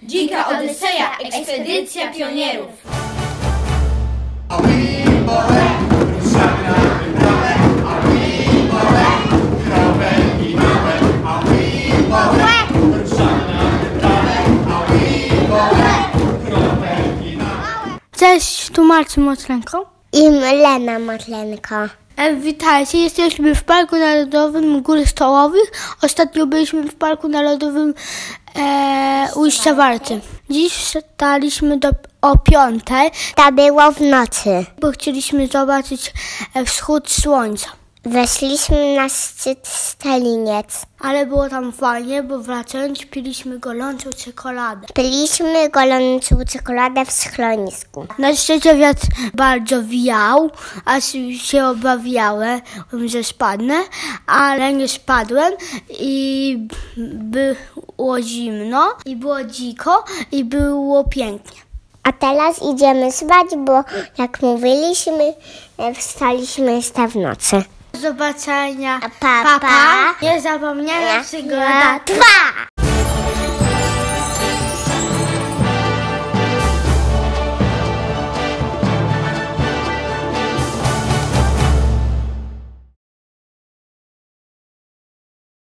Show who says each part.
Speaker 1: Dzika Odyseja, ekspedycja pionierów.
Speaker 2: Cześć, tu Marcin Motlenko
Speaker 3: i Lena Motlenko.
Speaker 2: Witajcie, jesteśmy w Parku Narodowym Gór Stołowych. Ostatnio byliśmy w Parku Narodowym Ujścia Warty. Dziś wstaliśmy o 5:00.
Speaker 3: To było w nocy,
Speaker 2: bo chcieliśmy zobaczyć wschód słońca.
Speaker 3: Weszliśmy na szczyt Staliniec.
Speaker 2: Ale było tam fajnie, bo wracając piliśmy gorącą czekoladę.
Speaker 3: Piliśmy gorącą czekoladę w schronisku.
Speaker 2: Na szczycie wiatr bardzo wiał, aż się obawiałem, że spadnę, ale nie spadłem i było zimno, i było dziko, i było pięknie.
Speaker 3: A teraz idziemy spać, bo jak mówiliśmy, wstaliśmy jeszcze w nocy.
Speaker 2: Do zobaczenia.
Speaker 3: Pa.
Speaker 2: Niezapomniana przygoda
Speaker 3: 2.